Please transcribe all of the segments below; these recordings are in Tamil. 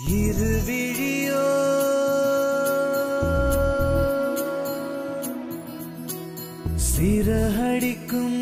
இருவிழியோ சிறகடிக்கும்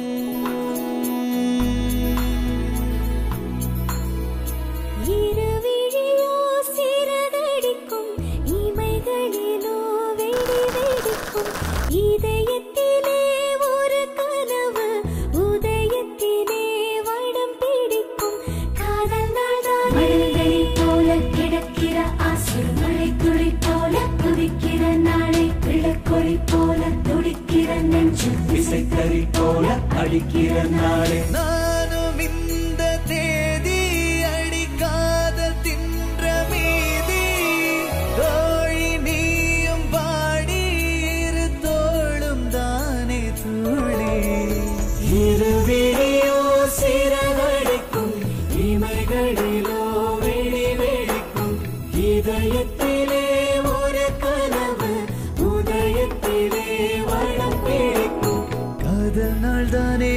இருவிழியோ சிறகடிக்கும் இமைகளிலோ வெடி வெடிக்கும் இதயத்திலே ஒரு கனவு உதயத்திலே வடம் பிடிக்கும் காதல் நாள்தான் மழை போல கிடக்கிற ஆசை மழை துளி போல குதிக்கிற நாளை விளக்கொளி போல துடிக்கிற நெஞ்சு விசைத்தறி போல அடிக்கிற நாளே நானும் இந்த தேதி அடிக்காத தின்ற மீதி தோழி நீயும் பாடி இரு தோளும் தானே தூளி இருவிழியோ சிறகடிக்கும் இமைகளிலோ வெடி வெடிக்கும் இதயத்திலே ஒரு கனவு உதயத்திலே வடம் பிடிக்கும் காதல் நாள்தானே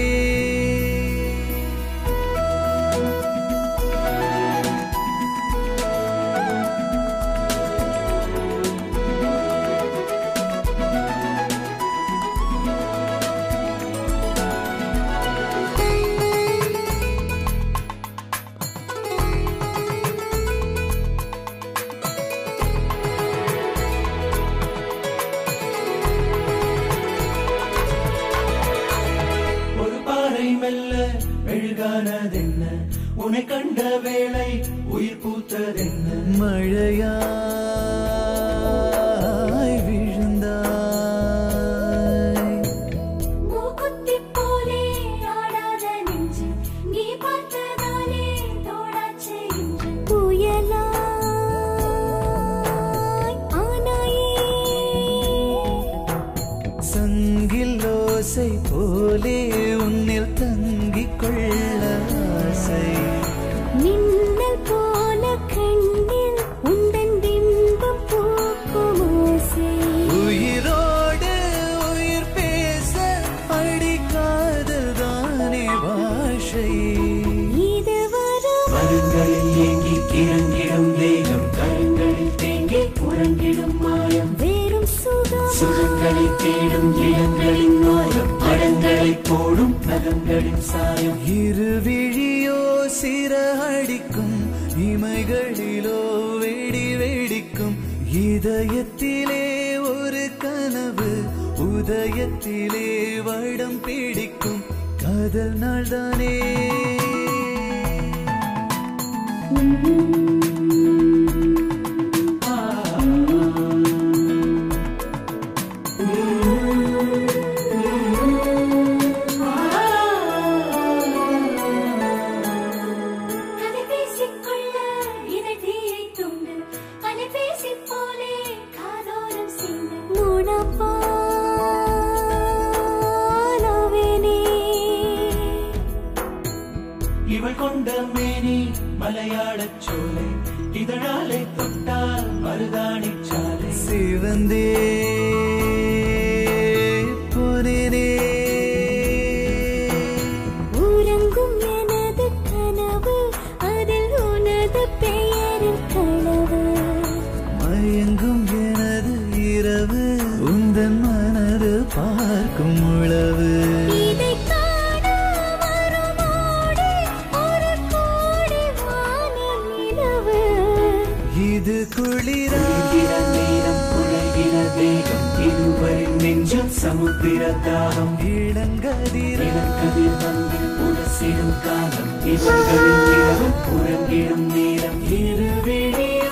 மெல்ல மெழுகானதென்ன உன்னை கண்ட வேளை உயிர் பூத்ததென்ன மழையாய் விழுந்தாய் மூக்குத்தி போலே ஆடாத நெஞ்சு நீ பார்த்ததாலே தோடாச்சே இன்று புயலாய் ஆனாயே சங்கில் ஓசை போலே உன்னில் தங்கிக் கொள்ள ஆசை மின்னல் போல கண்ணில் உந்தன் பிம்பம் பூக்கும் ஓசை உயிரோடு உயிர் பேச அடிக்காதல் தானே பாஷை இது வரும் மரங்களில் ஏங்கி கிறங்கிடும் தேகம் கரங்களில் தேங்கி உறங்கிடும் மாயம் வேறும் சுகம் சுகங்களை தேடும் இளங்களின் நோயம் அடங்களை போடும் நகங்களின் சாயம் இருவிழியோ சிறகடிக்கும் இமைகளிலோ வெடி வெடிக்கும் இதயத்திலே ஒரு கனவு உதயத்திலே வடம் பிடிக்கும் காதல் நாள்தானே கதை பேசிக்கொள்ள இதை தீயை துண்டு கதை பேசி போலே காதோரம் சிந்து மூணப்பாலாவேனே இவள் கொண்ட மேனி மலையாளச் சோலை இதழாலை தொட்டால் மருதாணி சாலை சிவந்தே போனேனே உறங்கும் எனது கனவு அதில் உனது பெயரின் களவு மயங்கும் எனது இரவு உந்தன் மனது பார்க்கும் உளவு இதை காண வருமோடி ஒரு கோடி வான நிலவு இது குளிராகிற நேரம் குழைகிற தேகம் இருவரின் நெஞ்சம் சமுத்திர தாகம் இளங்கதிர் வந்து உரசிடும் காலம் இவர்களின் இரவு உறங்கிடும் நேரம் இருவிழி